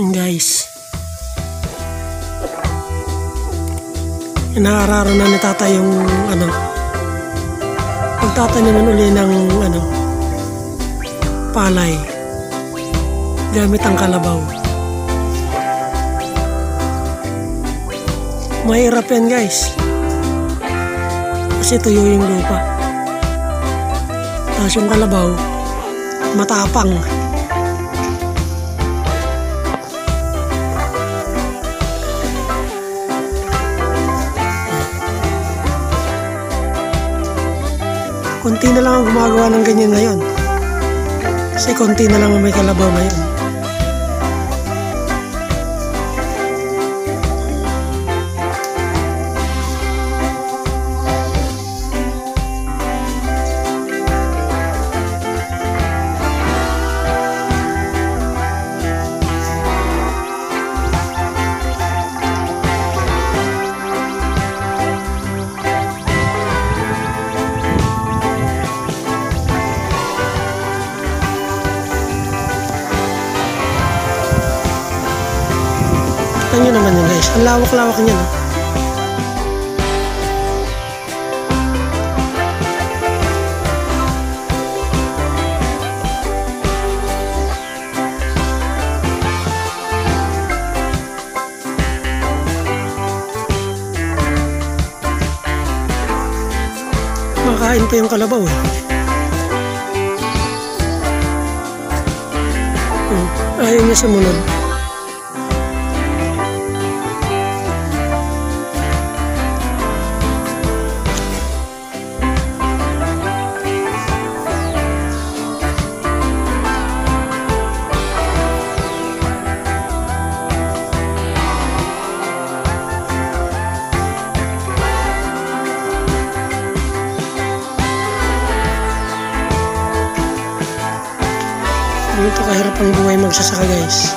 Guys, inaararo na ni Tata yung pagtataniman uli ng palay gamit ang kalabaw. Mahirap yan guys, kasi tuyo yung lupa, tapos yung kalabaw matapang. Konti na lang ang gumagawa ng ganyan ngayon, kasi konti na lang ang may kalabaw ngayon. Tignan nyo naman yun guys, ang lawak-lawak niya, no? Makain pa yung kalabaw eh. Ayaw niya sumunod. Ito kahirap ang buhay magsasaka guys.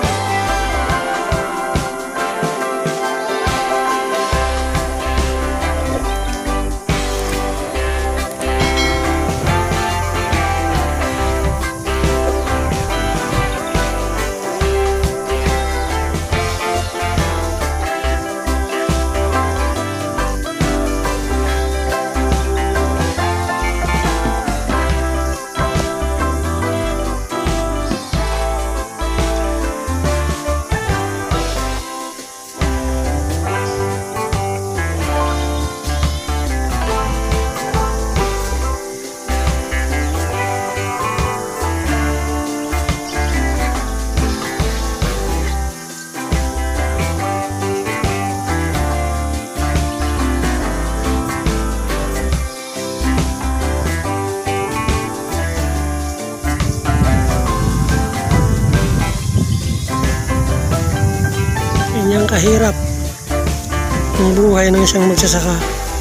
Yan kahirap ang buhay ng isang magsasaka.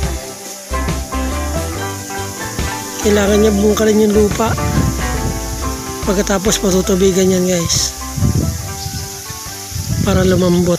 Kailangan niya bungkalin yung lupa, pagkatapos patutubigan yan guys para lumambot.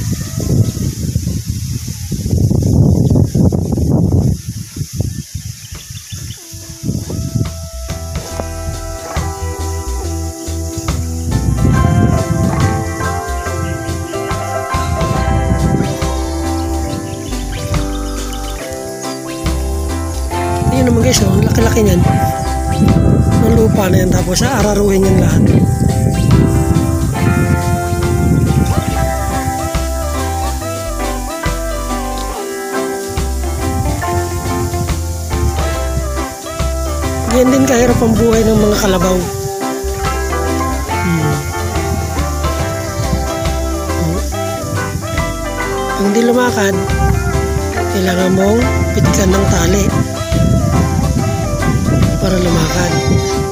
Yun naman guys, oh, laki-laki niyan ng lupa na yan, tapos aararuhin yan lahat. Yan din kahirap ang buhay ng mga kalabaw. Kung hindi lumakad, kailangan mong pitikan ng tali para lumakad.